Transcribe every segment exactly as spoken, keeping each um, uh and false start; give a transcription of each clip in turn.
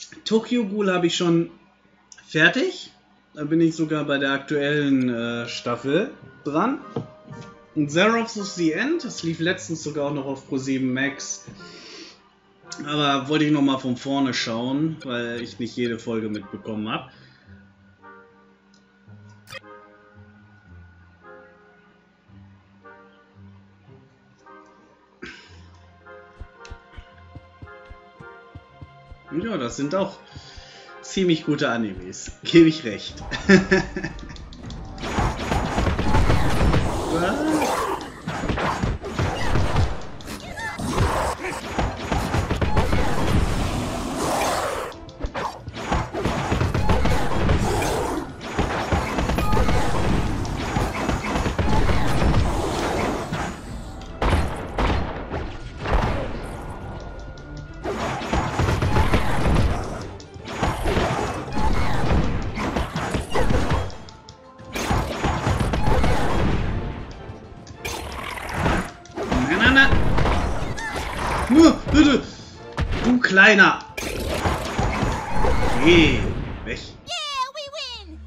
Tokyo Ghoul habe ich schon fertig. Da bin ich sogar bei der aktuellen äh, Staffel dran. Und Zerox is the End, das lief letztens sogar auch noch auf Pro sieben Max. Aber wollte ich nochmal von vorne schauen, weil ich nicht jede Folge mitbekommen habe. Ja, das sind auch ziemlich gute Animes, gebe ich recht. Du Kleiner! Hey, weg! Yeah, we win!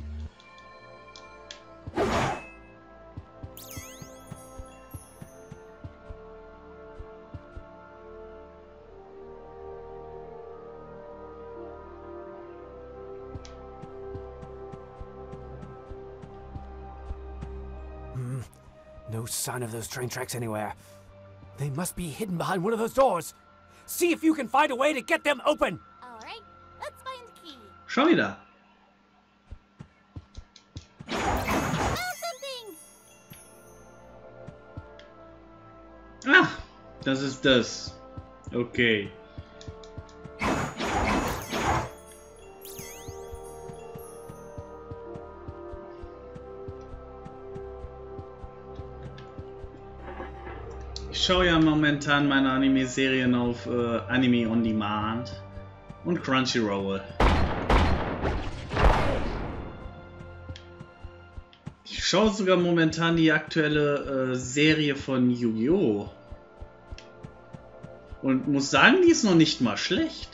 Hmm. No sign of those train tracks anywhere. They must be hidden behind one of those doors. See if you can find a way to get them open. All right, let's find the key. Schon wieder. Found something! Ah, das ist das. Okay. Ich schaue ja momentan meine Anime-Serien auf äh, Anime on Demand und Crunchyroll. Ich schaue sogar momentan die aktuelle äh, Serie von Yu-Gi-Oh! Und muss sagen, die ist noch nicht mal schlecht.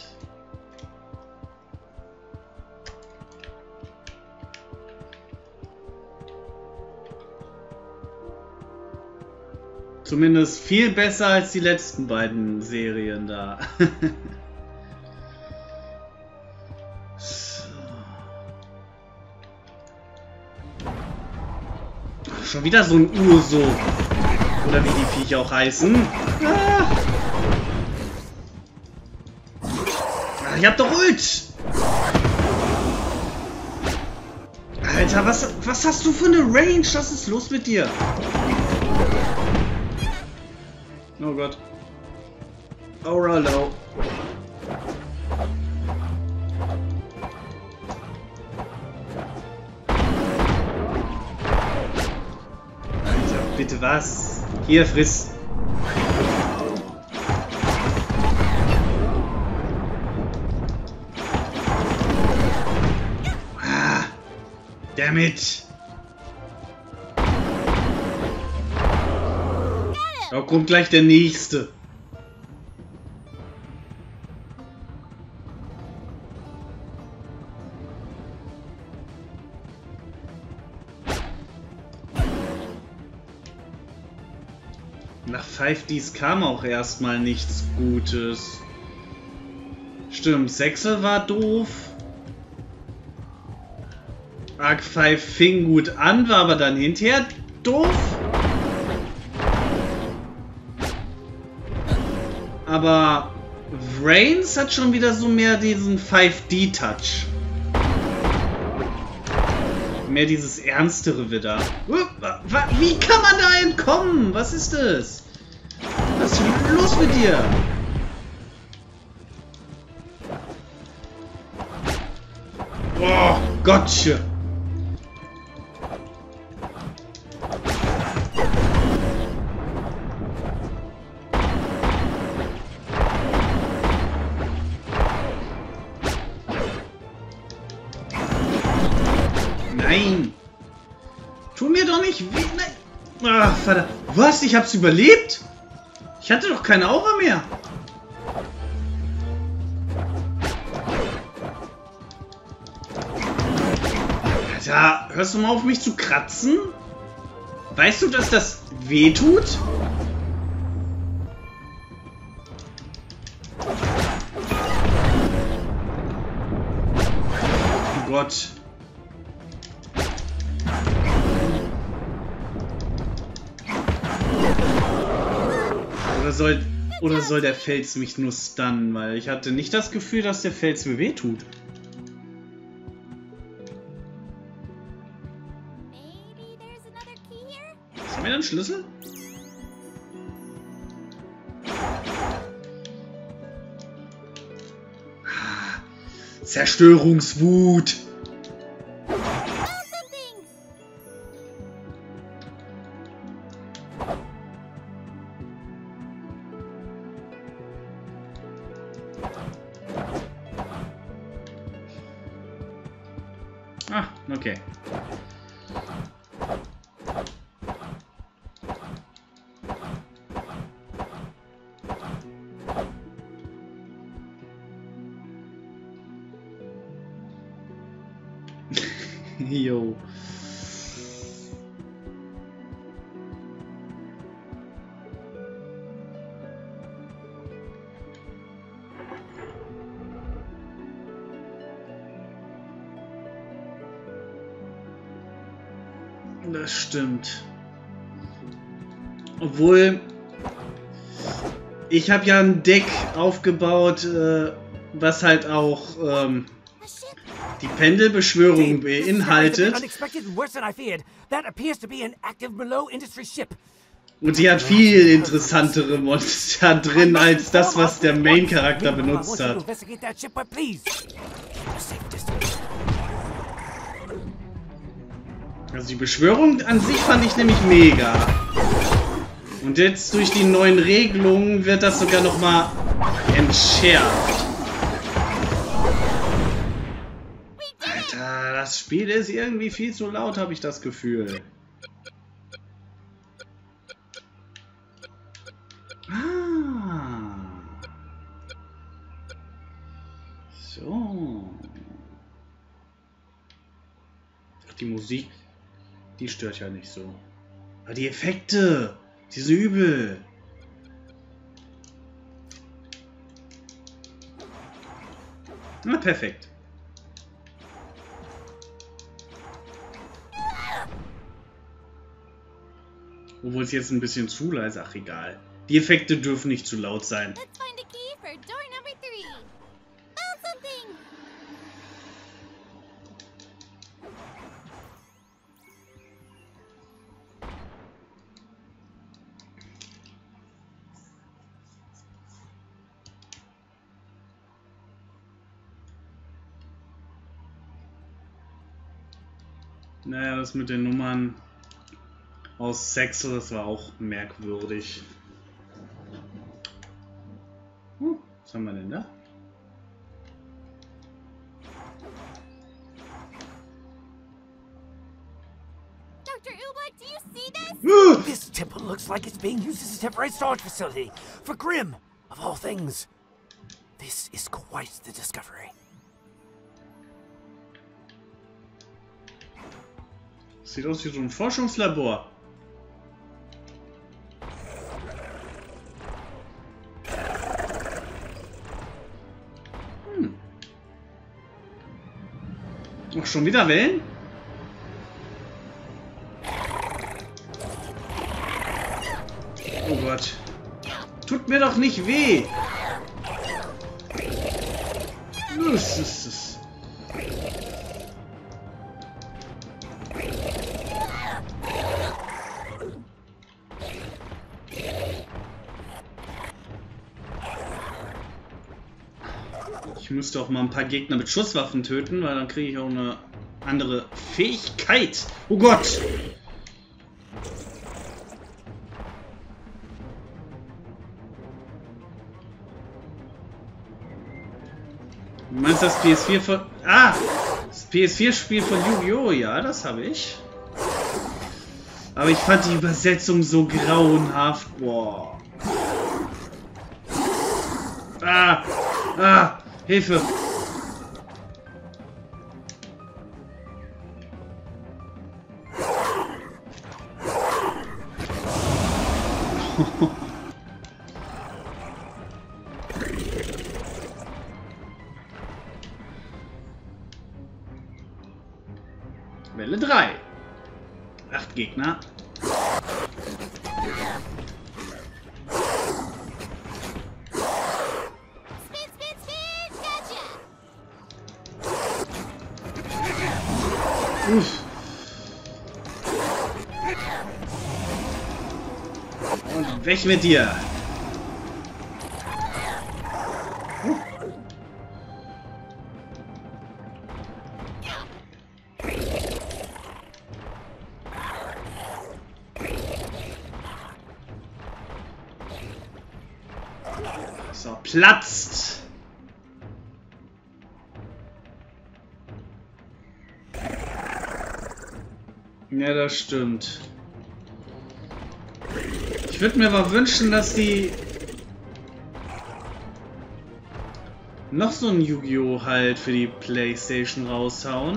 Zumindest viel besser als die letzten beiden Serien da. So. Schon wieder so ein Urso. Oder wie die Viecher auch heißen. Ah. Ach, ich hab doch Ult! Alter, was, was hast du für eine Range? Was ist los mit dir? Oh Gott. Aura low. Alter, bitte was? Hier, friss. Ah, damn it. Da kommt gleich der nächste. Nach five Ds kam auch erstmal nichts Gutes. Stimmt, Sechsel war doof. Arc five fing gut an, war aber dann hinterher doof. Aber Vrains hat schon wieder so mehr diesen five D Touch. Mehr dieses ernstere wieder. Wie kann man da entkommen? Was ist das? Was ist los mit dir? Oh, Gottche. Nein! Tu mir doch nicht weh! Nein! Ach, verdammt! Was? Ich hab's überlebt? Ich hatte doch keine Aura mehr! Alter, hörst du mal auf mich zu kratzen? Weißt du, dass das weh tut? Oh Gott. Oder soll, oder soll der Fels mich nur stunnen? Weil ich hatte nicht das Gefühl, dass der Fels mir wehtut. Maybe there's another key here? Haben wir da einen Schlüssel? Ah, Zerstörungswut. Found something! Ah, okay. Jo. Das stimmt. Obwohl, ich habe ja ein Deck aufgebaut, äh, was halt auch ähm, A ship! die Pendelbeschwörung This is beinhaltet. unexpected and worse than I feared. That appears to be an active Merlot Industry ship. Und sie hat viel interessantere Monster drin als das, was der Main-Charakter benutzt hat. Investigate that ship, but please. A safe distance. Also die Beschwörung an sich fand ich nämlich mega. Und jetzt durch die neuen Regelungen wird das sogar noch mal entschärft. Alter, das Spiel ist irgendwie viel zu laut, habe ich das Gefühl. Ah. So. Ach, die Musik, die stört ja nicht so. Aber die Effekte, die sind übel. Na, perfekt. Obwohl es jetzt ein bisschen zu leise, ach egal. Die Effekte dürfen nicht zu laut sein. Let's find a key for door number three. Found something! Naja, das mit den Nummern aus Sex, das war auch merkwürdig. Hm, was haben wir denn da? Doctor Oobleck, do you see this? Uh, This temple looks like it's being used as a temporary storage facility for Grimm, of all things. This is quite the discovery. Sieht aus wie so ein Forschungslabor. Hm. Ach, schon wieder Wellen? Oh Gott. Tut mir doch nicht weh. Das ist es. Ich müsste auch mal ein paar Gegner mit Schusswaffen töten, weil dann kriege ich auch eine andere Fähigkeit. Oh Gott! Du meinst das P S vier von... Ah! Das P S vier-Spiel von Yu-Gi-Oh! Ja, das habe ich. Aber ich fand die Übersetzung so grauenhaft. Boah. Ah! Ah! Hilfe! Welle drei. Acht Gegner. Spin, spin, spin! Gotcha! Uff. Und weg mit dir. So, platzt. Ja, das stimmt. Ich würde mir aber wünschen, dass die noch so ein Yu-Gi-Oh! Halt für die PlayStation raushauen.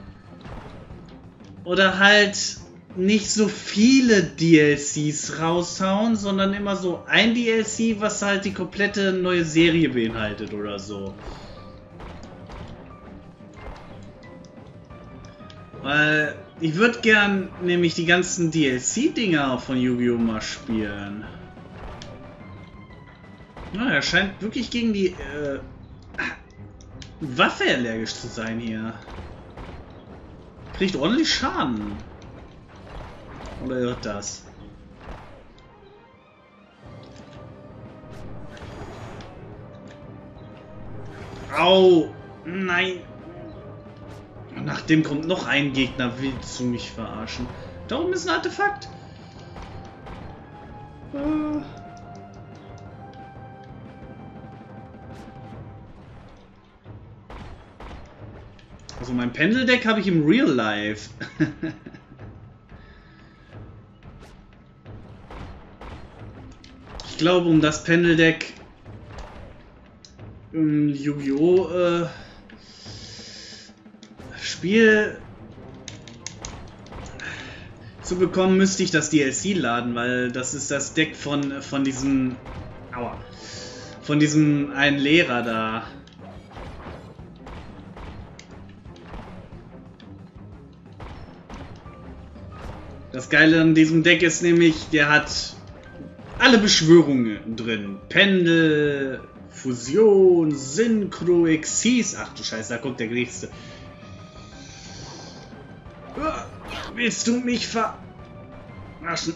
Oder halt nicht so viele D L Cs raushauen, sondern immer so ein D L C, was halt die komplette neue Serie beinhaltet oder so. Weil ich würde gern nämlich die ganzen D L C-Dinger von Yu-Gi-Oh! Mal spielen. Na, er scheint wirklich gegen die äh, Waffe allergisch zu sein hier. Kriegt ordentlich Schaden. Oder irrt das? Au! Nein! Nach dem kommt noch ein Gegner. Willst du mich verarschen? Da oben ist ein Artefakt. Äh. Also mein Pendeldeck habe ich im Real Life. Ich glaube, um das Pendeldeck im Yu-Gi-Oh! Äh, Spiel zu bekommen, müsste ich das D L C laden, weil das ist das Deck von, von diesem Aua, von diesem einen Lehrer da. Das Geile an diesem Deck ist nämlich, der hat alle Beschwörungen drin. Pendel, Fusion, Synchro, Exis. Ach du Scheiße, da kommt der nächste. Willst du mich verarschen?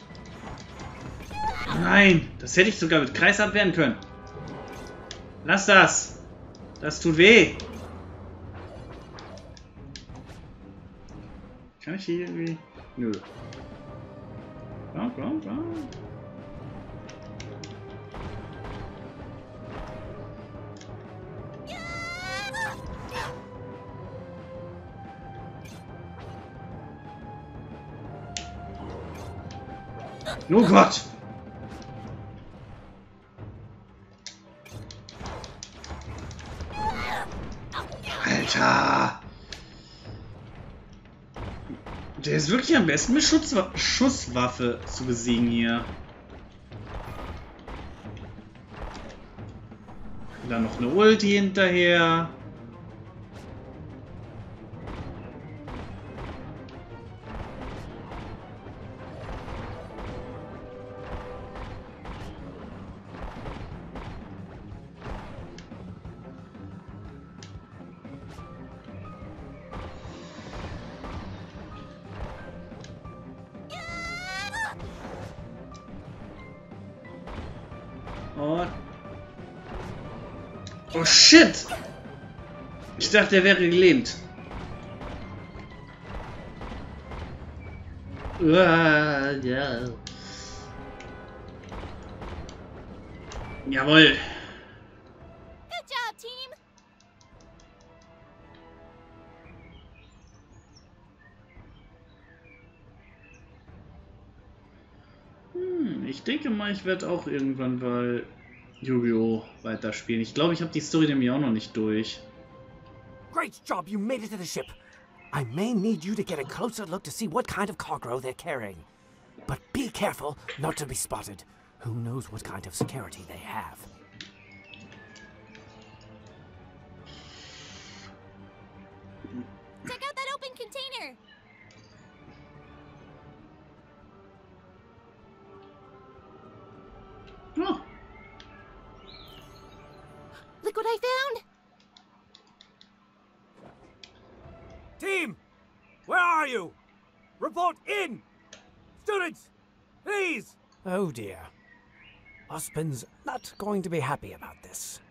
Nein, das hätte ich sogar mit Kreis abwehren können. Lass das. Das tut weh. Kann ich hier irgendwie... Nö. Komm, komm, komm. Oh Gott! Alter! Der ist wirklich am besten mit Schutzwa- Schusswaffe zu besiegen hier. Dann noch eine Ulti hinterher. Und oh shit! Ich dachte, er wäre gelähmt. Uah, ja. Jawohl. Good job, team! Hm, ich denke mal, ich werde auch irgendwann mal Yu-Gi-Oh! Weiterspielen. Ich glaube, ich habe die Story nämlich auch noch nicht durch. Great job, you made it to the ship. I may need you to get a closer look to see what kind of cargo they're carrying. But be careful not to be spotted. Who knows what kind of security they have. Check out that open container! Oh. Look what I found! Team! Where are you? Report in! Students! Please! Oh dear. Ospin's not going to be happy about this.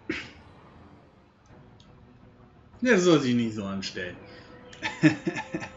Der soll sich nicht so anstellen.